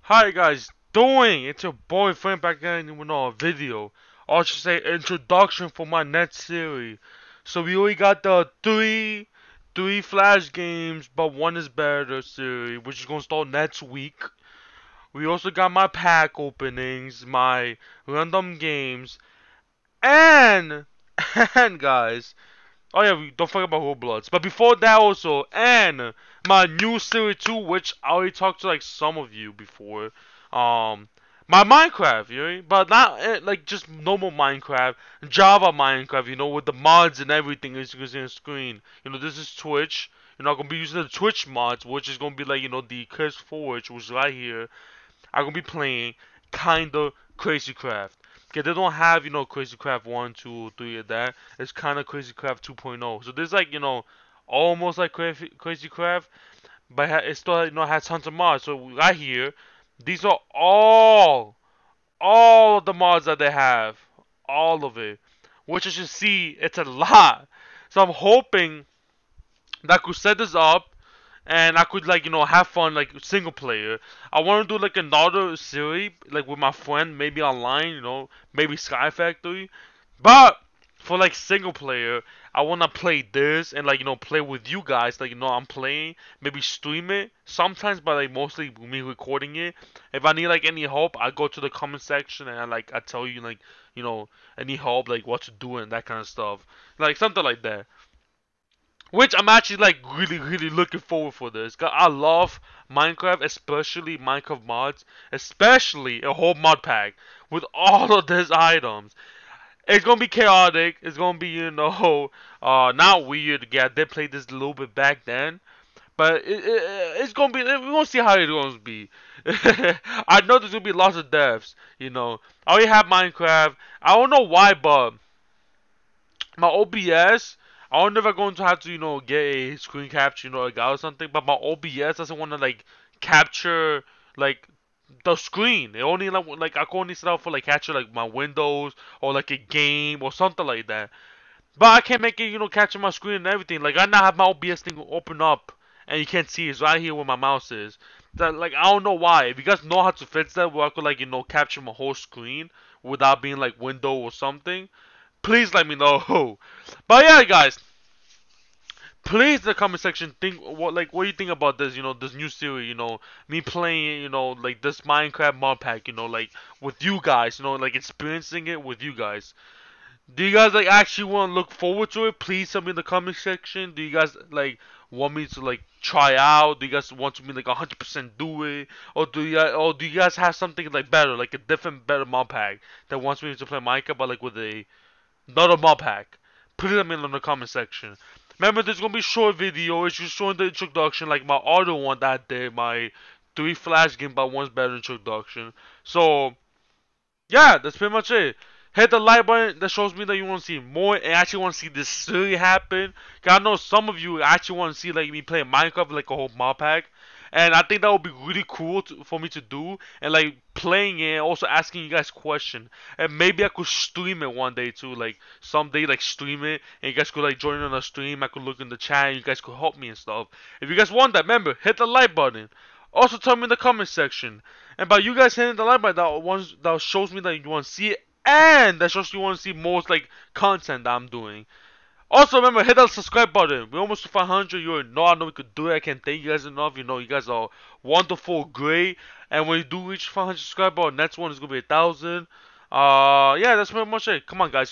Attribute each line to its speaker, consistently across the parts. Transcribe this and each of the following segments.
Speaker 1: Hi guys, doing? It's your boy Frank back again with another video. Or I should say introduction for my next series. So we already got the three Flash games, but one is better series, which is gonna start next week. We also got my pack openings, my random games, and and guys. Oh yeah, we don't forget about Roblox. But before that also, and my new series too, which I already talked to like some of you before. Um, my Minecraft, you know, but not like just normal Minecraft, Java Minecraft, you know, with the mods and everything as you can see on the screen. You know, this is Twitch. You're not gonna be using the Twitch mods, which is gonna be like the Chris Forge, which is right here. I'm gonna be playing kinda Crazy Craft. Okay, they don't have Crazy Craft 1, 2, 3 of that. It's kinda Crazy Craft 2.0. So there's like almost like Crazy Craft, but it still has tons of mods. So right here, these are all of the mods that they have, all of it. Which as you see, it's a lot. So I'm hoping that I could set this up and I could like have fun like single player. I want to do like another series like with my friend, maybe online, maybe Sky Factory. But for like single player, I want to play this and like play with you guys. Like I'm playing, maybe stream it sometimes, but like mostly me recording it. If I need like any help, I go to the comment section and I tell you like any help like what to do and that kind of stuff, like something like that. Which I'm actually like really looking forward for this. 'Cause I love Minecraft, especially Minecraft mods, especially a whole mod pack with all of these items. It's gonna be chaotic. It's gonna be not weird. Yeah, I did play this a little bit back then, but it's gonna be. We're gonna see how it's gonna be. I know there's gonna be lots of deaths. I already have Minecraft. I don't know why, but my OBS. I don't know if I'm going to have to, get a screen capture, a guy or something. But my OBS doesn't want to like capture like the screen. It only like I can only set up for like capture like my windows or like a game or something like that. But I can't make it, capture my screen and everything. Like I now have my OBS thing open up and you can't see it's right here where my mouse is. That like I don't know why. If you guys know how to fix that, where I could like capture my whole screen without being like window or something, please let me know. But yeah, guys, please in the comment section think what you think about this, this new series, me playing it, like this Minecraft mod pack, like with you guys, like experiencing it with you guys. Do you guys like actually want to look forward to it? Please tell me in the comment section. Do you guys like want me to like try out? Do you guys want me like 100% do it, or do you guys have something like better, like a different better mod pack that wants me to play Minecraft, but like with a not a mod pack? Put it in the comment section. Remember, there's gonna be a short video. It's just showing the introduction, like my other one that I did, my three Flash game, but one's better introduction. So yeah, that's pretty much it. Hit the like button. That shows me that you want to see more and actually want to see this series happen. 'Cause I know some of you actually want to see like me play Minecraft like a whole mod pack. And I think that would be really cool for me to do, and like playing it, also asking you guys questions, and maybe I could stream it one day too, like someday like stream it, and you guys could like join on the stream. I could look in the chat, and you guys could help me and stuff. If you guys want that, remember hit the like button. Also tell me in the comment section, and by you guys hitting the like button, that shows me that you want to see it, and that shows you want to see more like content that I'm doing. Also, remember, hit that subscribe button. We're almost to 500. You know, I know we could do it. I can't thank you guys enough. You guys are wonderful, great. And when you do reach 500 subscribers, next one is going to be 1,000. Yeah, that's pretty much it. Come on, guys.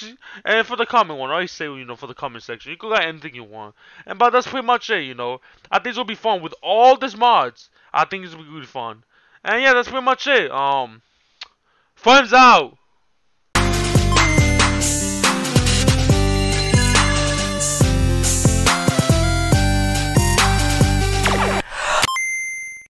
Speaker 1: And for the comment one, I always say, for the comment section, you can write anything you want. But that's pretty much it. I think it'll be fun with all these mods. I think it's will be really fun. And yeah, that's pretty much it. Friends out.